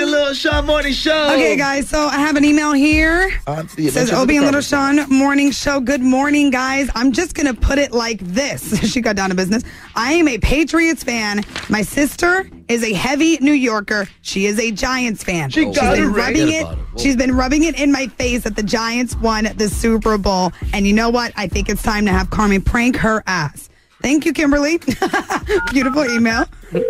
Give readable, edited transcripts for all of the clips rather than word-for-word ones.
and Little Sean Morning Show. Okay, guys, so I have an email here. It says, Obie and Little Sean Morning Show. Good morning, guys. I'm just going to put it like this. She got down to business. I am a Patriots fan. My sister is a heavy New Yorker. She is a Giants fan. She's been rubbing it in my face that the Giants won the Super Bowl. And you know what? I think it's time to have Carmen prank her ass. Thank you, Kimberly. Beautiful email.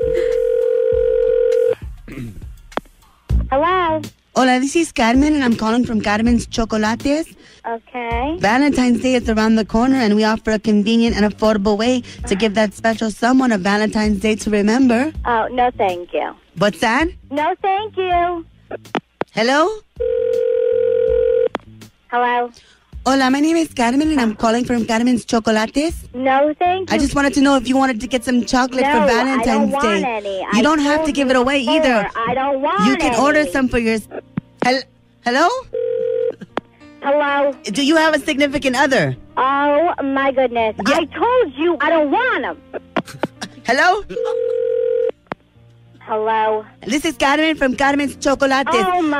Hello. Hola, this is Carmen, and I'm calling from Carmen's Chocolates. Okay. Valentine's Day is around the corner, and we offer a convenient and affordable way to give that special someone a Valentine's Day to remember. Oh, no thank you. What's that? No thank you. Hello? Hello. Hola, my name is Carmen, and I'm calling from Carmen's Chocolates. No thank you. I just wanted to know if you wanted to get some chocolate for Valentine's I don't want Day. any. You don't have to give it away either. I don't want You can order some for your... Hello? Hello? Do you have a significant other? Oh, my goodness. Yeah. I told you I don't want them. Hello? Hello? This is Carmen from Carmen's Chocolates. Oh, my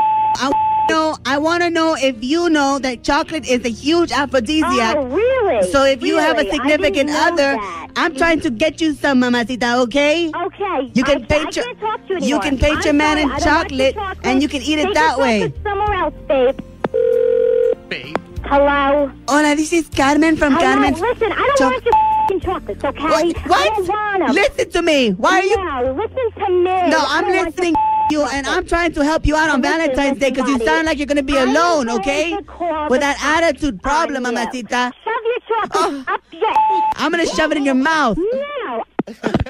I want to know if you know that chocolate is a huge aphrodisiac. Oh, really? So if you have a Really? significant I didn't know other, that. I'm trying to get you some, mamacita, okay? Okay. You can I paint your can't talk to you you anymore. can paint your I'm man sorry, in I don't like chocolate, the chocolate. and you can eat it Take that your way. chocolate somewhere else, babe. Hello? Hola, this is Carmen from Hello? Carmen's. Listen, I don't want your f***ing chocolates, okay? What? I don't want them. Listen to me. Why are you? No, listen to me. No, I I'm don't want listening your to you, and I'm trying to help you out on Listen, Valentine's Day because you buddy. sound like you're going to be I am alone, going okay? to call With the that cops attitude problem, on you. mamacita. Shove your chocolate up your... I'm going to shove it in your mouth. No.